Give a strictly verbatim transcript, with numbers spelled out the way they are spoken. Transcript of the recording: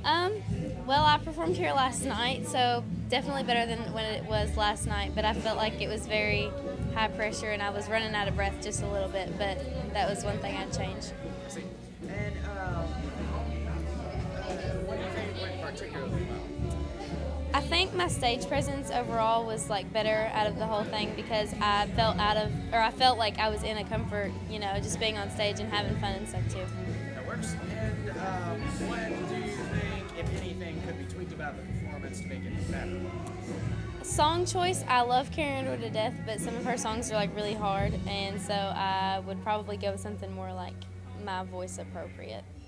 Um, well, I performed here last night, so definitely better than when it was last night, but I felt like it was very high pressure and I was running out of breath just a little bit, but that was one thing I'd change. I see. And um, what do you think went particularly well? I think my stage presence overall was like better out of the whole thing because I felt out of, or I felt like I was in a comfort, you know, just being on stage and having fun and stuff too. That works. And um, what do you think, if anything, could be tweaked about the performance to make it better? Song choice, I love Carrie Underwood to death, but some of her songs are like really hard, and so I would probably go with something more like my voice appropriate.